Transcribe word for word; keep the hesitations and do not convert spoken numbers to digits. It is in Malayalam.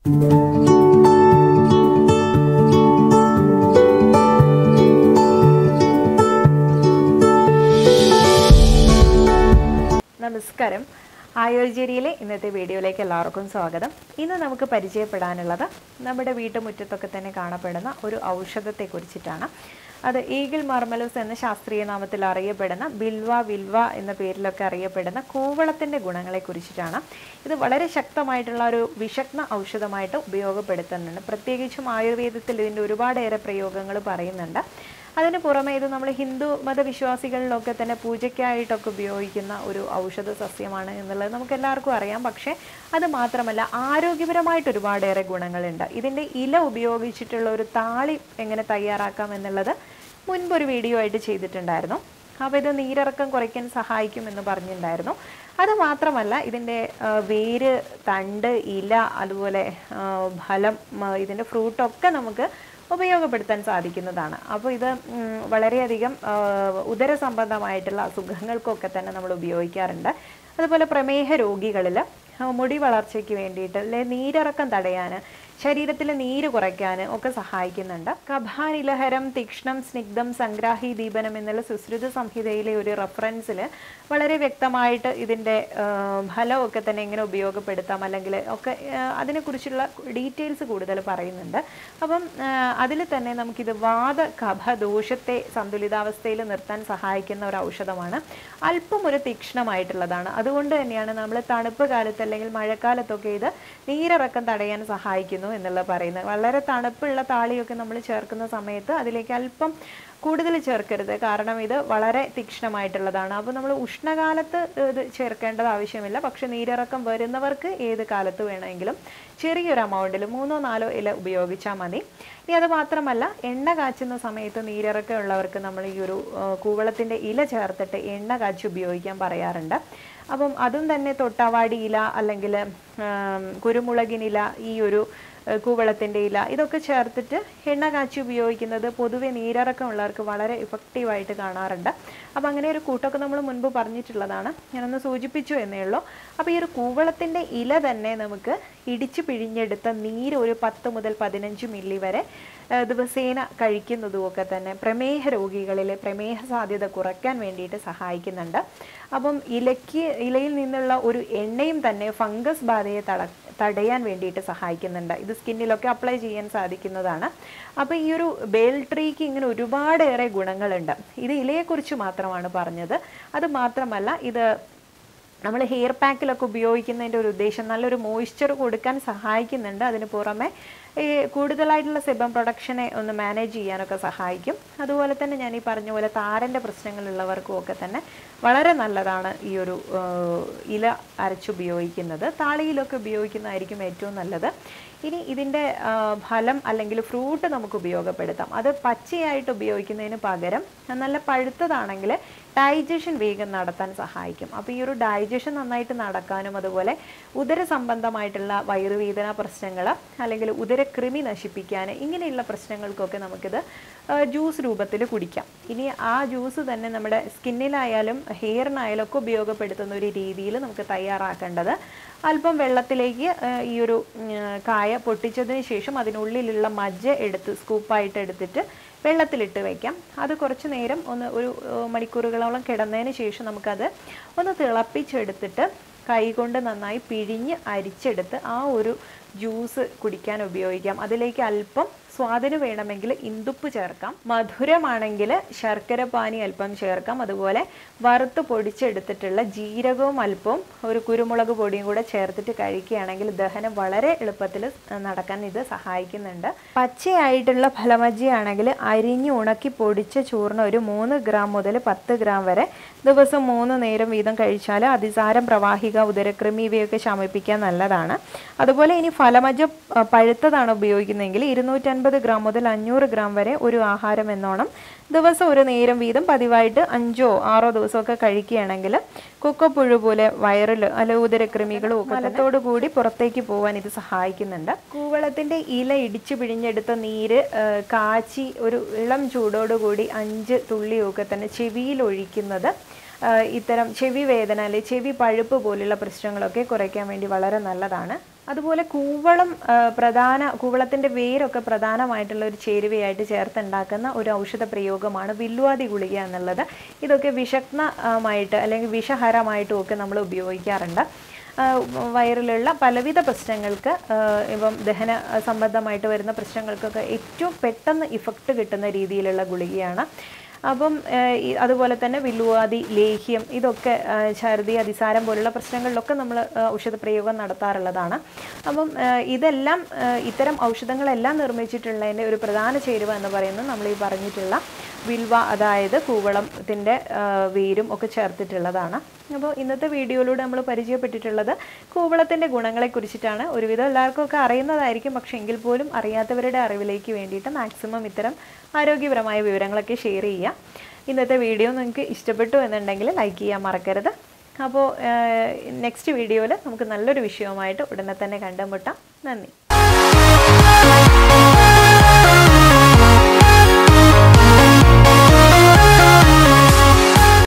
നമസ്കാരം. ആയുർവേദയിലെ ഇന്നത്തെ വീഡിയോയിലേക്ക് എല്ലാവർക്കും സ്വാഗതം. ഇന്ന് നമുക്ക് പരിചയപ്പെടാനുള്ളത് നമ്മുടെ വീട്ടുമുറ്റത്തൊക്കെ തന്നെ കാണപ്പെടുന്ന ഒരു ഔഷധത്തെക്കുറിച്ചിട്ടാണ്. അത് ഈഗിൾ മാർമലോസ് എന്ന ശാസ്ത്രീയ നാമത്തിൽ അറിയപ്പെടുന്ന ബിൽവ വിൽവ എന്ന പേരിലൊക്കെ അറിയപ്പെടുന്ന കൂവളത്തിൻ്റെ ഗുണങ്ങളെക്കുറിച്ചിട്ടാണ്. ഇത് വളരെ ശക്തമായിട്ടുള്ള ഒരു വിഷഗ്ന ഔഷധമായിട്ട് ഉപയോഗപ്പെടുത്തുന്നുണ്ട്. പ്രത്യേകിച്ചും ആയുർവേദത്തിൽ ഇതിൻ്റെ ഒരുപാടേറെ പ്രയോഗങ്ങൾ പറയുന്നുണ്ട്. അതിന് പുറമെ ഇത് നമ്മൾ ഹിന്ദു മതവിശ്വാസികളിലൊക്കെ തന്നെ പൂജയ്ക്കായിട്ടൊക്കെ ഉപയോഗിക്കുന്ന ഒരു ഔഷധ സസ്യമാണ് എന്നുള്ളത് നമുക്ക് എല്ലാവർക്കും അറിയാം. പക്ഷേ അത് മാത്രമല്ല, ആരോഗ്യപരമായിട്ട് ഒരുപാടേറെ ഗുണങ്ങളുണ്ട്. ഇതിൻ്റെ ഇല ഉപയോഗിച്ചിട്ടുള്ള ഒരു താളി എങ്ങനെ തയ്യാറാക്കാം എന്നുള്ളത് മുൻപൊരു വീഡിയോ ആയിട്ട് ചെയ്തിട്ടുണ്ടായിരുന്നു. അപ്പോൾ ഇത് നീരിറക്കം കുറയ്ക്കാൻ സഹായിക്കുമെന്ന് പറഞ്ഞിട്ടുണ്ടായിരുന്നു. അത് മാത്രമല്ല, ഇതിൻ്റെ വേര്, തണ്ട്, ഇല, അതുപോലെ ഫലം, ഇതിൻ്റെ ഫ്രൂട്ടൊക്കെ നമുക്ക് ഉപയോഗപ്പെടുത്താൻ സാധിക്കുന്നതാണ്. അപ്പോൾ ഇത് വളരെയധികം ഉദര സംബന്ധമായിട്ടുള്ള അസുഖങ്ങൾക്കൊക്കെ തന്നെ നമ്മൾ ഉപയോഗിക്കാറുണ്ട്. അതുപോലെ പ്രമേഹ രോഗികളിൽ മുടി വളർച്ചയ്ക്ക് വേണ്ടിയിട്ട് അല്ലെ നീരിറക്കം തടയാൻ, ശരീരത്തിലെ നീര് കുറയ്ക്കാൻ ഒക്കെ സഹായിക്കുന്നുണ്ട്. കഭാനിലഹരം തീക്ഷ്ണം സ്നിഗ്ധം സംഗ്രാഹി ദീപനം എന്നുള്ള സുശ്രുത സംഹിതയിലെ ഒരു റെഫറൻസിൽ വളരെ വ്യക്തമായിട്ട് ഇതിൻ്റെ ഫലമൊക്കെ തന്നെ എങ്ങനെ ഉപയോഗപ്പെടുത്താം അല്ലെങ്കിൽ ഒക്കെ അതിനെക്കുറിച്ചുള്ള ഡീറ്റെയിൽസ് കൂടുതൽ പറയുന്നുണ്ട്. അപ്പം അതിൽ തന്നെ നമുക്കിത് വാത കഫ ദോഷത്തെ സന്തുലിതാവസ്ഥയിൽ നിർത്താൻ സഹായിക്കുന്ന ഒരു ഔഷധമാണ്. അല്പം ഒരു തീക്ഷ്ണമായിട്ടുള്ളതാണ്. അതുകൊണ്ട് തന്നെയാണ് നമ്മൾ തണുപ്പ് കാലത്ത് അല്ലെങ്കിൽ മഴക്കാലത്തൊക്കെ ഇത് നീരിറക്കം തടയാൻ സഹായിക്കുന്നു എന്നുള്ള പറയുന്നത്. വളരെ തണുപ്പുള്ള താളിയൊക്കെ നമ്മൾ ചേർക്കുന്ന സമയത്ത് അതിലേക്ക് അല്പം കൂടുതൽ ചേർക്കരുത്, കാരണം ഇത് വളരെ തീക്ഷ്ണമായിട്ടുള്ളതാണ്. അപ്പോൾ നമ്മൾ ഉഷ്ണകാലത്ത് ഇത് ചേർക്കേണ്ടത് ആവശ്യമില്ല. പക്ഷെ നീരിറക്കം വരുന്നവർക്ക് ഏത് കാലത്ത് വേണമെങ്കിലും ചെറിയൊരു എമൗണ്ടിൽ മൂന്നോ നാലോ ഇല ഉപയോഗിച്ചാൽ മതി. ഇനി അത് മാത്രമല്ല, എണ്ണ കാച്ചുന്ന സമയത്ത് നീരിറക്കം ഉള്ളവർക്ക് നമ്മൾ ഈ ഒരു കൂവളത്തിൻ്റെ ഇല ചേർത്തിട്ട് എണ്ണ കാച്ചി ഉപയോഗിക്കാൻ പറയാറുണ്ട്. അപ്പം അതും തന്നെ തൊട്ടാവാടി ഇല അല്ലെങ്കിൽ കുരുമുളകിനില, ഈ ഒരു കൂവളത്തിൻ്റെ ഇല, ഇതൊക്കെ ചേർത്തിട്ട് എണ്ണ കാച്ചി ഉപയോഗിക്കുന്നത് പൊതുവെ നീരിറക്കമുള്ളവർക്ക് വളരെ ഇഫക്റ്റീവായിട്ട് കാണാറുണ്ട്. അപ്പോൾ അങ്ങനെ ഒരു കൂട്ടമൊക്കെ നമ്മൾ മുൻപ് പറഞ്ഞിട്ടുള്ളതാണ്, ഞാനൊന്ന് സൂചിപ്പിച്ചു എന്നേ ഉള്ളൂ. അപ്പോൾ ഈ ഒരു കൂവളത്തിൻ്റെ ഇല തന്നെ നമുക്ക് ഇടിച്ച് പിഴിഞ്ഞെടുത്ത നീര് ഒരു പത്ത് മുതൽ പതിനഞ്ച് മില്ലി വരെ ദിവസേന കഴിക്കുന്നതുമൊക്കെ തന്നെ പ്രമേഹ രോഗികളിലെ പ്രമേഹ സാധ്യത കുറയ്ക്കാൻ വേണ്ടിയിട്ട് സഹായിക്കുന്നുണ്ട്. അപ്പം ഇലയ്ക്ക് ഇലയിൽ നിന്നുള്ള ഒരു എണ്ണയും തന്നെ ഫംഗസ് ബാധയെ തട തടയാൻ വേണ്ടിയിട്ട് സഹായിക്കുന്നുണ്ട്. ഇത് സ്കിന്നിലൊക്കെ അപ്ലൈ ചെയ്യാൻ സാധിക്കുന്നതാണ്. അപ്പോൾ ഈ ഒരു ബേൽ ട്രീക്ക് ഇങ്ങനെ ഒരുപാടേറെ ഗുണങ്ങളുണ്ട്. ഇത് ഇലയെക്കുറിച്ച് മാത്രമാണ് പറഞ്ഞത്. അത് മാത്രമല്ല, ഇത് നമ്മൾ ഹെയർ പാക്കിലൊക്കെ ഉപയോഗിക്കുന്നതിൻ്റെ ഒരു ഉദ്ദേശം നല്ലൊരു മോയ്സ്ചർ കൊടുക്കാൻ സഹായിക്കുന്നുണ്ട്. അതിന് പുറമെ ഈ കൂടുതലായിട്ടുള്ള സെബം പ്രൊഡക്ഷനെ ഒന്ന് മാനേജ് ചെയ്യാനൊക്കെ സഹായിക്കും. അതുപോലെ തന്നെ ഞാൻ ഈ പറഞ്ഞ പോലെ താരൻ്റെ പ്രശ്നങ്ങളുള്ളവർക്കും ഒക്കെ തന്നെ വളരെ നല്ലതാണ് ഈ ഒരു ഇല അരച്ചുപയോഗിക്കുന്നത്. താളിയിലൊക്കെ ഉപയോഗിക്കുന്നതായിരിക്കും ഏറ്റവും നല്ലത്. ഇനി ഇതിൻ്റെ ഫലം അല്ലെങ്കിൽ ഫ്രൂട്ട് നമുക്ക് ഉപയോഗപ്പെടുത്താം. അത് പച്ചയായിട്ട് ഉപയോഗിക്കുന്നതിന് പകരം നല്ല പഴുത്തതാണെങ്കിൽ ഡൈജഷൻ വേഗം നടത്താൻ സഹായിക്കും. അപ്പോൾ ഈ ഒരു ഡൈജഷൻ നന്നായിട്ട് നടക്കാനും അതുപോലെ ഉദര സംബന്ധമായിട്ടുള്ള വയറുവേദന പ്രശ്നങ്ങൾ അല്ലെങ്കിൽ ഉദരകൃമി നശിപ്പിക്കാൻ, ഇങ്ങനെയുള്ള പ്രശ്നങ്ങൾക്കൊക്കെ നമുക്കിത് ജ്യൂസ് രൂപത്തിൽ കുടിക്കാം. ഇനി ആ ജ്യൂസ് തന്നെ നമ്മുടെ സ്കിന്നിലായാലും ഹെയറിനായാലും ഒക്കെ ഉപയോഗപ്പെടുത്തുന്ന ഒരു രീതിയിൽ നമുക്ക് തയ്യാറാക്കേണ്ടത്, അല്പം വെള്ളത്തിലേക്ക് ഈ ഒരു കായ പൊട്ടിച്ചതിന് ശേഷം അതിനുള്ളിലുള്ള മജ്ജ എടുത്ത് സ്കൂപ്പായിട്ട് എടുത്തിട്ട് വെള്ളത്തിലിട്ട് വയ്ക്കാം. അത് കുറച്ച് നേരം ഒന്ന് ഒരു മണിക്കൂറുകളോളം കിടന്നതിന് ശേഷം നമുക്കത് ഒന്ന് തിളപ്പിച്ചെടുത്തിട്ട് കൈകൊണ്ട് നന്നായി പിഴിഞ്ഞ് അരിച്ചെടുത്ത് ആ ഒരു ജ്യൂസ് കുടിക്കാൻ ഉപയോഗിക്കാം. അതിലേക്ക് അല്പം സ്വാദിന് വേണമെങ്കിൽ ഇന്ദുപ്പ് ചേർക്കാം. മധുരമാണെങ്കിൽ ശർക്കര പാനി അല്പം ചേർക്കാം. അതുപോലെ വറുത്ത് പൊടിച്ചെടുത്തിട്ടുള്ള ജീരകവും അല്പവും ഒരു കുരുമുളക് പൊടിയും കൂടെ ചേർത്തിട്ട് കഴിക്കുകയാണെങ്കിൽ ദഹനം വളരെ എളുപ്പത്തിൽ നടക്കാൻ ഇത് സഹായിക്കുന്നുണ്ട്. പച്ചയായിട്ടുള്ള ഫലമജ്ജിയാണെങ്കിൽ അരിഞ്ഞ് ഉണക്കി പൊടിച്ച ചൂർണ്ണം ഒരു മൂന്ന് ഗ്രാം മുതൽ പത്ത് ഗ്രാം വരെ ദിവസം മൂന്ന് നേരം വീതം കഴിച്ചാൽ അതിസാരം, പ്രവാഹിക, ഉദരകൃമി ഇവയൊക്കെ ശമിപ്പിക്കാൻ നല്ലതാണ്. അതുപോലെ ഇനി ഫലമജ്ജ പഴുത്തതാണ് ഉപയോഗിക്കുന്നതെങ്കിൽ ഇരുന്നൂറ്റൻപത് ഗ്രാം മുതൽ അഞ്ഞൂറ് ഗ്രാം വരെ ഒരു ആഹാരം എന്നോണം ദിവസം ഒരു നേരം വീതം പതിവായിട്ട് അഞ്ചോ ആറോ ദിവസമൊക്കെ കഴിക്കുകയാണെങ്കിൽ കൊക്കപ്പുഴു പോലെ വയറിൽ അല്ല ഉദരകൃമികളും ഒക്കെ മലത്തോടു കൂടി പുറത്തേക്ക് പോകാൻ ഇത് സഹായിക്കുന്നുണ്ട്. കൂവളത്തിൻ്റെ ഇല ഇടിച്ചു പിഴിഞ്ഞെടുത്ത നീര് കാച്ചി ഒരു ഇളം ചൂടോടുകൂടി അഞ്ച് തുള്ളിയൊക്കെ തന്നെ ചെവിയിൽ ഒഴിക്കുന്നത് ഇത്തരം ചെവി വേദന അല്ലെങ്കിൽ ചെവി പഴുപ്പ് പോലുള്ള പ്രശ്നങ്ങളൊക്കെ കുറയ്ക്കാൻ വേണ്ടി വളരെ നല്ലതാണ്. അതുപോലെ കൂവളം പ്രധാന കൂവളത്തിൻ്റെ വേരൊക്കെ പ്രധാനമായിട്ടുള്ള ഒരു ചേരുവയായിട്ട് ചേർത്തുണ്ടാക്കുന്ന ഒരു ഔഷധ പ്രയോഗമാണ് വില്വാദി ഗുളിക എന്നുള്ളത്. ഇതൊക്കെ വിഷഗ്നമായിട്ട് അല്ലെങ്കിൽ വിഷഹരമായിട്ടും ഒക്കെ നമ്മൾ ഉപയോഗിക്കാറുണ്ട്. വയറിലുള്ള പലവിധ പ്രശ്നങ്ങൾക്ക്, ഇപ്പം ദഹന സംബന്ധമായിട്ട് വരുന്ന പ്രശ്നങ്ങൾക്കൊക്കെ ഏറ്റവും പെട്ടെന്ന് ഇഫക്റ്റ് കിട്ടുന്ന രീതിയിലുള്ള ഗുളികയാണ്. അപ്പം അതുപോലെ തന്നെ വില്ലുവാതി ലേഹ്യം, ഇതൊക്കെ ഛർദി, അതിസാരം പോലുള്ള പ്രശ്നങ്ങളിലൊക്കെ നമ്മൾ ഔഷധ പ്രയോഗം നടത്താറുള്ളതാണ്. അപ്പം ഇതെല്ലാം ഇത്തരം ഔഷധങ്ങളെല്ലാം നിർമ്മിച്ചിട്ടുള്ളതിൻ്റെ ഒരു പ്രധാന ചേരുവ എന്ന് പറയുന്നത് നമ്മൾ ഈ പറഞ്ഞിട്ടുള്ള വിൽവ, അതായത് കൂവളത്തിൻ്റെ വേരും ഒക്കെ ചേർത്തിട്ടുള്ളതാണ്. അപ്പോൾ ഇന്നത്തെ വീഡിയോയിലൂടെ നമ്മൾ പരിചയപ്പെട്ടിട്ടുള്ളത് കൂവളത്തിൻ്റെ ഗുണങ്ങളെക്കുറിച്ചിട്ടാണ്. ഒരുവിധം എല്ലാവർക്കും ഒക്കെ അറിയുന്നതായിരിക്കും, പക്ഷേ എങ്കിൽ പോലും അറിയാത്തവരുടെ അറിവിലേക്ക് വേണ്ടിയിട്ട് മാക്സിമം ഇത്തരം ആരോഗ്യപരമായ വിവരങ്ങളൊക്കെ ഷെയർ ചെയ്യുക. ഇന്നത്തെ വീഡിയോ നിങ്ങൾക്ക് ഇഷ്ടപ്പെട്ടു എന്നുണ്ടെങ്കിൽ ലൈക്ക് ചെയ്യാൻ മറക്കരുത്. അപ്പോൾ നെക്സ്റ്റ് വീഡിയോയിൽ നമുക്ക് നല്ലൊരു വിഷയവുമായിട്ട് ഉടനെ തന്നെ കണ്ടുമുട്ടാം. നന്ദി.